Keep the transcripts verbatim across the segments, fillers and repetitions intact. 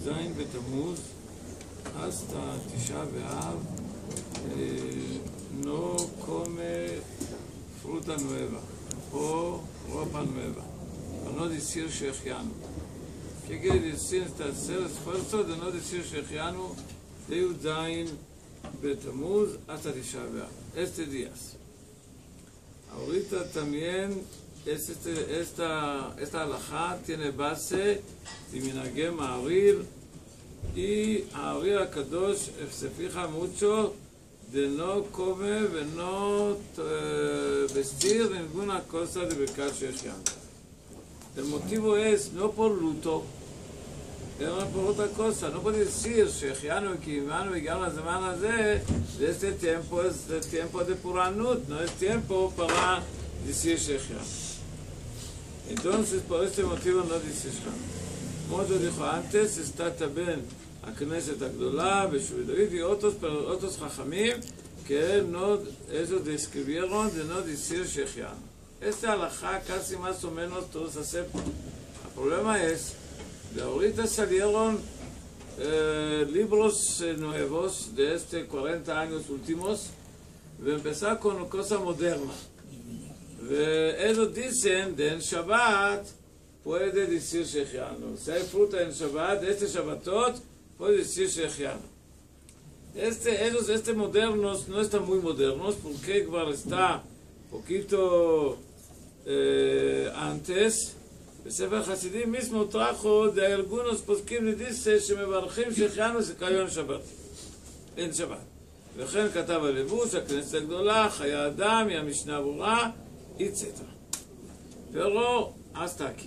י"ז בתמוז, hasta Tisha B'Av, eh, no come fruta nueva o ropa nueva, para no decir Shechianu. ¿Qué quiere decir este hacer esfuerzo de no decir Shechianu de Yudzain Betamuz hasta Tisha B'Av? Este días. Ahorita también es este, esta, esta alajá tiene base de Minhagé Ma'arir, y Ma'arir HaKadosh se fija mucho de no comer y no eh, vestir ninguna cosa de Birkat Shechianu. El motivo es no por luto, sino por otra cosa. No puede decir Shechianu que Imanu y Gana Zemana de este tiempo es el tiempo de Puranut, no es tiempo para decir Shechianu. Entonces, por este motivo no dice Shechianu. Como yo dijo antes, está también a Knesset Agdolah, Beshuvi David y otros, pero otros Chachamim que no, ellos describieron de no decir Shechianu. Este alajá casi más o menos todos aceptan. El problema es, de ahorita salieron eh, libros eh, nuevos de este cuarenta años últimos, y empezar con una cosa moderna. Ellos dicen de en Shabbat puede decir Shechianu. Si hay fruta en Shabbat, este Shabbatot puede decir Shechianu. Este, ellos, este modernos, no están muy modernos, porque está poquito eh, antes. El Sefer Hasidim mismo trajo de algunos poskim y dice שמברכים Shechianu se cayó en Shabbat. En Shabbat. וכן כתב הלבוש, הכנסת הגדולה, חיי אדם, המשנה ברורה, etcétera. Pero hasta aquí.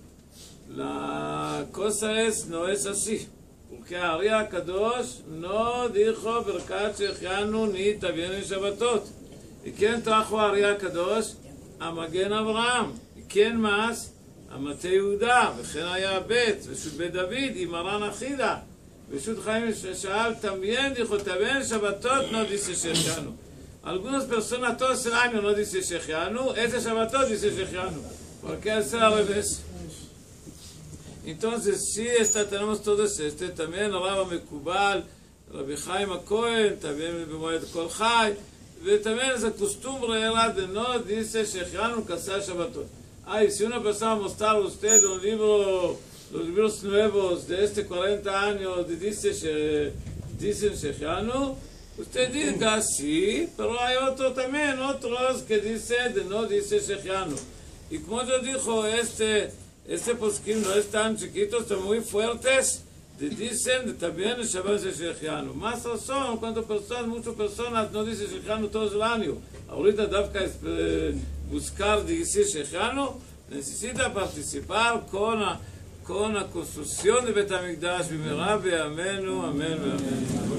La cosa es, no es así. Porque Ari HaKadosh no dijo Birkat Shechianu ni también en Shabbatot. ¿Y quién trajo Ari HaKadosh? A Magen Abraham. ¿Y quién más? A Mate Yehuda. וכן היה בית, ושut בית דוד, y Maran Achida. ושut Chaim Sha'al también dijo, también en Shabbatot no dice Shechianu. Algunas personas todo el año no dicen Shechianu, este Shabbatot dice Shechianu. ¿Por qué hacer al revés? Entonces, sí, está, tenemos todos este, también Rabba Mekubal, Rabbi Chaim HaKohen, también B'Moed Kol Chai, y también esa costumbre era de no dice Shechianu casar Shabbatot. Ay, si una persona mostrar a usted un libro, los libros nuevos de este cuarenta años, de dice, dicen Shechianu, usted diga sí, pero hay otro también, otros que dice de no dice Shechianu. Y como yo dijo, este, este poskim no es tan chiquito, están muy fuertes, de dicen de también el Shabbat de Shechianu. Más razón, cuando personas, muchas personas no dicen Shechianu todo el año. Ahorita Davka es eh, buscar de decir Shechianu, necesita participar con la, con la construcción de Bet HaMikdash, Bimera, Amenu, Amén, Amén.